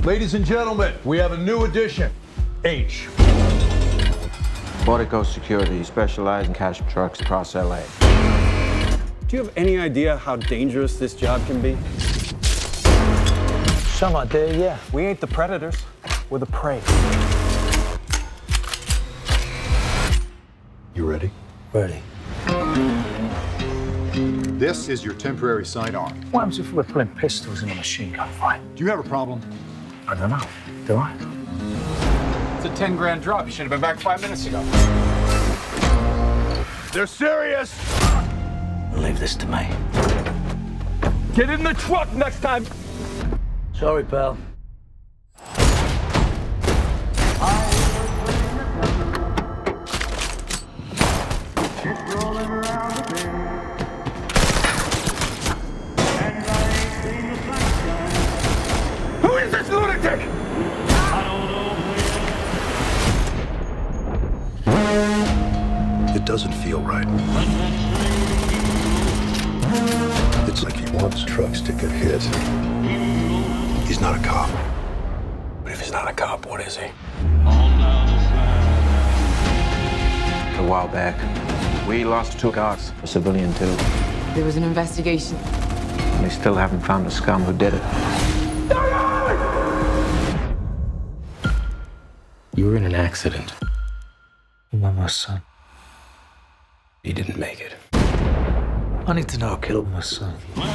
Ladies and gentlemen, we have a new addition. H. Portico Security specializes in cash trucks across LA. Do you have any idea how dangerous this job can be? Some idea, yeah. We ain't the predators, we're the prey. You ready? Ready. This is your temporary sidearm. What happens if we're pulling pistols in a machine gun fight? Do you have a problem? I don't know. Do I? It's a 10 grand drop. You should have been back 5 minutes ago. They're serious! Leave this to me. Get in the truck next time! Sorry, pal. Who is this lunatic? It doesn't feel right. It's like he wants trucks to get hit. He's not a cop. But if he's not a cop, what is he? A while back, we lost 2 guards, a civilian too. There was an investigation. They still haven't found the scum who did it. You were in an accident. My son. He didn't make it. I need to know who killed my son.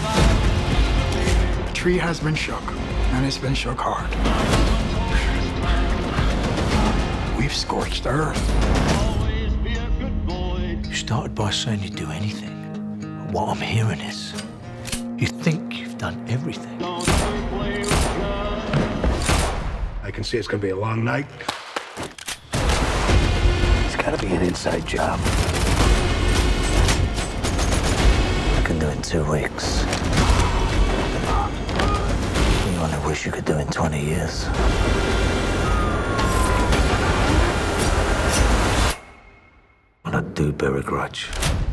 The tree has been shook, and it's been shook hard. We've scorched the earth. You started by saying you'd do anything. But what I'm hearing is, you think you've done everything. I can see it's gonna be a long night. It's gotta be an inside job. I can do it in 2 weeks. You only wish you could do it in 20 years. But I do bear a grudge.